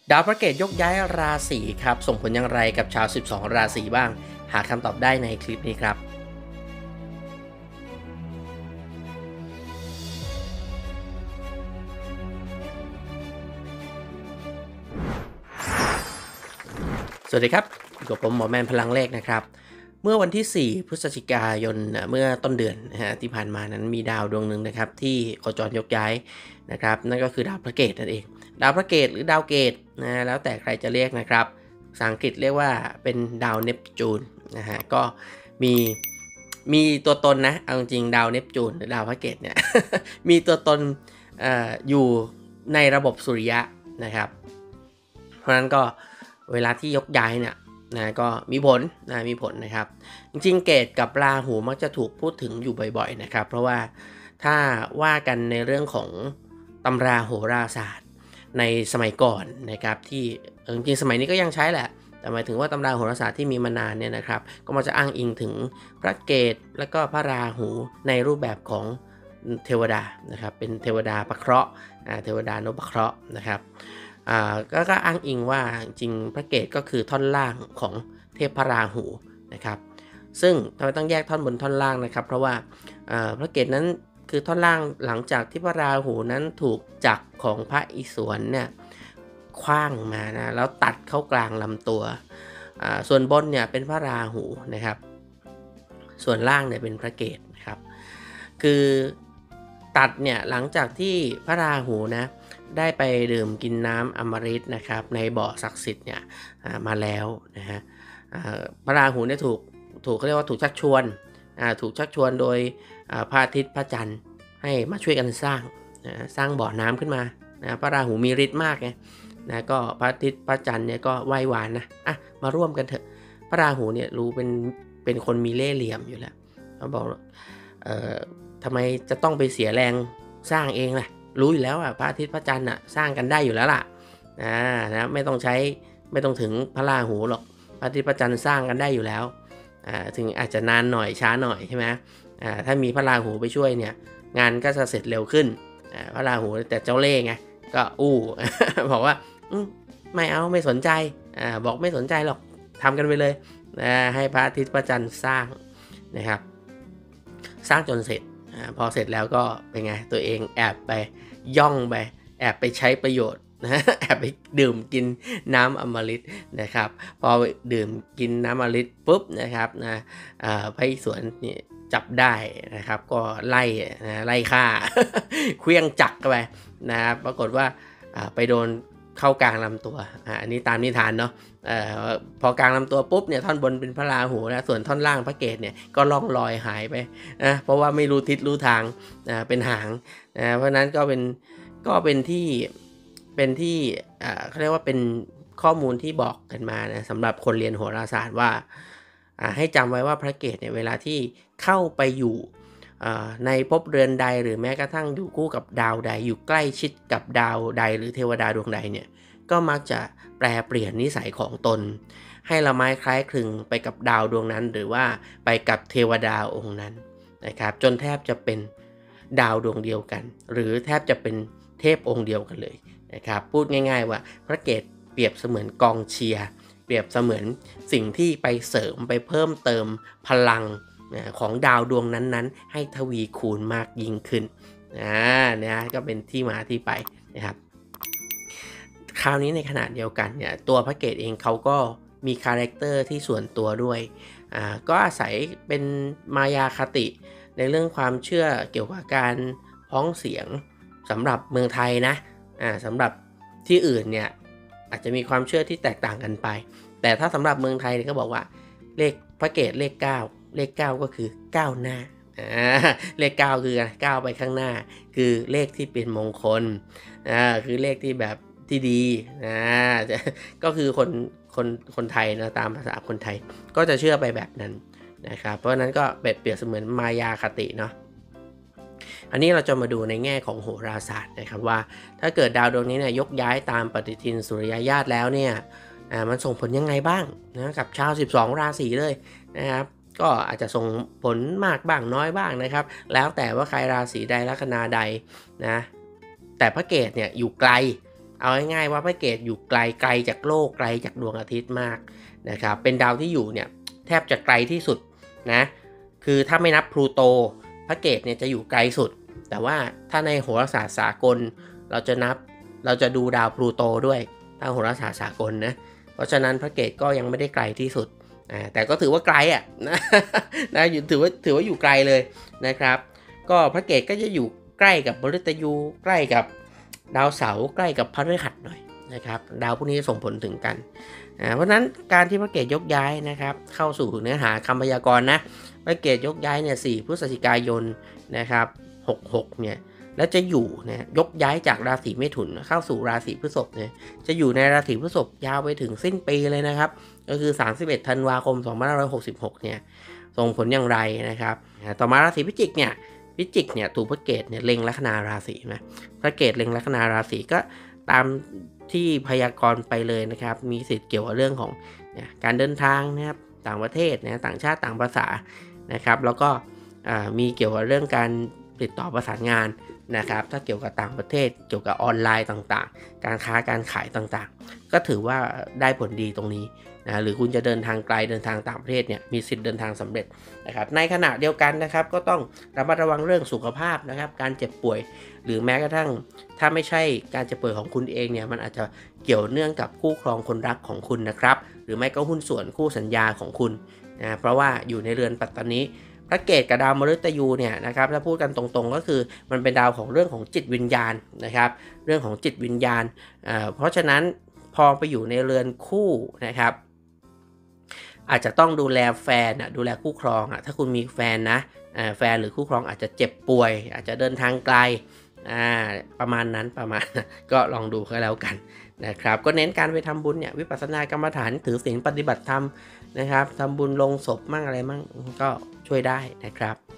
ดาวพระเกตยกย้ายราศีครับส่งผลอย่างไรกับชาว 12 ราศีบ้าง หาคำตอบได้ในคลิปนี้ครับสวัสดีครับอยู่กับผมหมอแมนพลังเลขนะครับเมื่อวันที่ 4 พฤศจิกายนเมื่อต้นเดือนนะฮะที่ผ่านมานั้นมีดาวดวงหนึ่งนะครับที่โคจรยกย้ายนะครับนั่นก็คือดาวพระเกตนั่นเองดาวพระเกตหรือดาวเกตนะแล้วแต่ใครจะเรียกนะครับภาษาอังกฤษเรียกว่าเป็นดาวเนปจูนนะฮะก็มีมีตัวตนนะเอาจริงดาวเนปจูนหรือดาวพระเกตเนี่ย มีตัวตนอยู่ในระบบสุริยะนะครับเพราะฉะนั้นก็เวลาที่ยกย้ายเนี่ยนะก็มีผลนะครับจริงๆเกตกับราหูมักจะถูกพูดถึงอยู่บ่อยๆนะครับเพราะว่าถ้าว่ากันในเรื่องของตำราโหราศาสตร์ในสมัยก่อนนะครับที่จริงๆสมัยนี้ก็ยังใช้แหละแต่หมายถึงว่าตำราโหราศาสตร์ที่มีมานานเนี่ยนะครับก็มันจะอ้างอิงถึงพระเกตและก็พระราหูในรูปแบบของเทวดานะครับเป็นเทวดาประเคราะห์เทวดานพเคราะห์นะครับก็อ้างอิงว่าจริงพระเกตก็คือท่อนล่างของเทพพระราหูนะครับซึ่งทำไมต้องแยกท่อนบนท่อนล่างนะครับเพราะว่าพระเกตนั้นคือท่อนล่างหลังจากที่พระราหูนั้นถูกจักรของพระอิศวรเนี่ยคว้างมานะแล้วตัดเข้ากลางลำตัวส่วนบนเนี่ยเป็นพระราหูนะครับส่วนล่างเนี่ยเป็นพระเกตนะครับคือตัดเนี่ยหลังจากที่พระราหูนะได้ไปดื่มกินน้ำอมฤตนะครับในบ่อศักดิ์สิทธิ์เนี่ยมาแล้วนะฮะพระราหูเนี่ยถูกเขาเรียกว่าถูกชักชวนโดยพระอาทิตย์พระจันทร์ให้มาช่วยกันสร้างบ่อน้ำขึ้นมานะพระราหูมีฤทธิ์มากไงนะก็พระอาทิตย์พระจันทร์เนี่ยก็ไหว้วานนะมาร่วมกันเถอะพระราหูเนี่ยรู้เป็นคนมีเล่ห์เหลี่ยมอยู่แล้วเขาบอกทำไมจะต้องไปเสียแรงสร้างเองล่ะรู้อยู่แล้วพระอาทิตย์พระจันทร์สร้างกันได้อยู่แล้วล่ะนะไม่ต้องถึงพระราหูหรอกพระอาทิตย์พระจันทร์สร้างกันได้อยู่แล้วถึงอาจจะนานหน่อยช้าหน่อยใช่ไหมถ้ามีพระราหูไปช่วยเนี่ยงานก็จะเสร็จเร็วขึ้นพระราหูแต่เจ้าเล่ห์ไงก็บอกว่าไม่สนใจบอกไม่สนใจหรอกทำกันไปเลยให้พระอาทิตย์พระจันทร์สร้างนะครับสร้างจนเสร็จพอเสร็จแล้วก็เป็นไงตัวเองแอบไปย่องไปแอบไปใช้ประโยชน์นะแอบไปดื่มกินน้ำอมฤตนะครับพอดื่มกินน้ำอมฤตปุ๊บนะครับพระอิศวรนี่จับได้นะครับก็ไล่ฆ่า เคลื่องจักรไปนะครับปรากฏว่าไปโดนเข้ากลางลำตัวอันนี้ตามนิทานเนาะพอกลางลำตัวปุ๊บเนี่ยท่อนบนเป็นพระราหูนะส่วนท่อนล่างพระเกตเนี่ยก็ล่องลอยหายไปนะเพราะว่าไม่รู้ทิศรู้ทางเป็นหางเพราะนั้นก็เป็นที่เขาเรียกว่าเป็นข้อมูลที่บอกกันมานะสำหรับคนเรียนโหราศาสตร์ว่าให้จำไว้ว่าพระเกตเนี่ยเวลาที่เข้าไปอยู่ในภพเรือนใดหรือแม้กระทั่งอยู่คู่กับดาวใดอยู่ใกล้ชิดกับดาวใดหรือเทวดาดวงใดเนี่ยก็มักจะแปลเปลี่ยนนิสัยของตนให้ละไม้คล้ายคลึงไปกับดาวดวงนั้นหรือว่าไปกับเทวดาองค์นั้นนะครับจนแทบจะเป็นดาวดวงเดียวกันหรือแทบจะเป็นเทพองค์เดียวกันเลยนะครับพูดง่ายๆว่าพระเกตเปรียบเสมือนกองเชียร์เปรียบเสมือนสิ่งที่ไปเสริมไปเพิ่มเติมพลังของดาวดวงนั้นๆให้ทวีคูณมากยิ่งขึ้นนะก็เป็นที่มาที่ไปนะครับคราวนี้ในขณะเดียวกันเนี่ยตัวพระเกตเองเขาก็มีคาแรคเตอร์ที่ส่วนตัวด้วยก็อาศัยเป็นมายาคติในเรื่องความเชื่อเกี่ยวกับการพ้องเสียงสำหรับเมืองไทยนะสำหรับที่อื่นเนี่ยอาจจะมีความเชื่อที่แตกต่างกันไปแต่ถ้าสำหรับเมืองไทยก็บอกว่าเลขพระเกตเลข9ก็คือก้าวหน้าเลข9คือก้าวไปข้างหน้าคือเลขที่เป็นมงคลคือเลขที่แบบที่ดีก็คือคนไทยนะตามภาษาคนไทยก็จะเชื่อไปแบบนั้นนะครับเพราะนั้นก็เปรียบเสมือนมายาคติเนาะอันนี้เราจะมาดูในแง่ของโหราศาสตร์นะครับว่าถ้าเกิดดาวดวงนี้เนี่ยยกย้ายตามปฏิทินสุริยญาตแล้วเนี่ยมันส่งผลยังไงบ้างนะกับชาว12ราศีเลยนะครับก็อาจจะส่งผลมากบ้างน้อยบ้างนะครับแล้วแต่ว่าใครราศีใดลัคนาใดนะแต่พระเกตเนี่ยอยู่ไกลเอาง่ายๆว่าพระเกตอยู่ไกลจากโลกไกลจากดวงอาทิตย์มากนะครับเป็นดาวที่อยู่เนี่ยแทบจะไกลที่สุดนะคือถ้าไม่นับพลูโตพระเกตเนี่ยจะอยู่ไกลสุดแต่ว่าถ้าในโหราศาสตร์สากลเราจะดูดาวพลูโตด้วยทางโหราศาสตร์สากลนะเพราะฉะนั้นพระเกตก็ยังไม่ได้ไกลที่สุดแต่ก็ถือว่าไกลอ่ะนะถือว่าอยู่ไกลเลยนะครับก็พระเกตก็จะอยู่ใกล้กับมฤตยูใกล้กับดาวเสาร์ใกล้กับพฤหัสหน่อยนะครับดาวพวกนี้ส่งผลถึงกันเพราะนั้นการที่พระเกตยกย้ายนะครับเข้าสู่เนื้อหาคำพยากรณ์นะพระเกตยกย้ายเนี่ย4พฤศจิกายนนะครับ66เนี่ยแล้วจะอยู่นะยกย้ายจากราศีเมถุนเข้าสู่ราศีพฤษภเนี่ยจะอยู่ในราศีพฤษภยาวไปถึงสิ้นปีเลยนะครับก็คือ31ธันวาคม2566เนี่ยส่งผลอย่างไรนะครับต่อมาราศีพิจิกเนี่ยถูกพระเกตเนี่ยเล็งลัคนาราศีนะพระเกตเล็งลัคนาราศีก็ตามที่พยากรณ์ไปเลยนะครับมีสิทธิ์เกี่ยวกับเรื่องของการเดินทางนะครับต่างประเทศนะต่างชาติต่างภาษานะครับแล้วก็มีเกี่ยวกับเรื่องการติดต่อประสานงานนะครับถ้าเกี่ยวกับต่างประเทศเกี่ยวกับออนไลน์ต่างๆการค้าการขายต่างๆก็ถือว่าได้ผลดีตรงนี้นะหรือคุณจะเดินทางไกลเดินทางต่างประเทศเนี่ยมีสิทธิ์เดินทางสำเร็จนะครับในขณะเดียวกันนะครับก็ต้องระมัดระวังเรื่องสุขภาพนะครับการเจ็บป่วยหรือแม้กระทั่งถ้าไม่ใช่การเจ็บป่วยของคุณเองเนี่ยมันอาจจะเกี่ยวเนื่องกับคู่ครองคนรักของคุณนะครับหรือไม่ก็หุ้นส่วนคู่สัญญาของคุณนะเพราะว่าอยู่ในเรือนปัตตานีพระเกตกับดาวมฤตยูเนี่ยนะครับถ้าพูดกันตรงๆก็คือมันเป็นดาวของเรื่องของจิตวิญญาณนะครับเรื่องของจิตวิญญาณเพราะฉะนั้นพอไปอยู่ในเรือนคู่นะครับอาจจะต้องดูแลแฟนดูแลคู่ครองถ้าคุณมีแฟนนะแฟนหรือคู่ครองอาจจะเจ็บป่วยอาจจะเดินทางไกลประมาณนั้นก็ลองดูก็แล้วกันนะครับก็เน้นการไปทำบุญเนี่ยวิปัสสนากรรมฐานถือศีลปฏิบัติธรรมนะครับทำบุญลงศพมั่งอะไรมั่งก็ช่วยได้นะครับ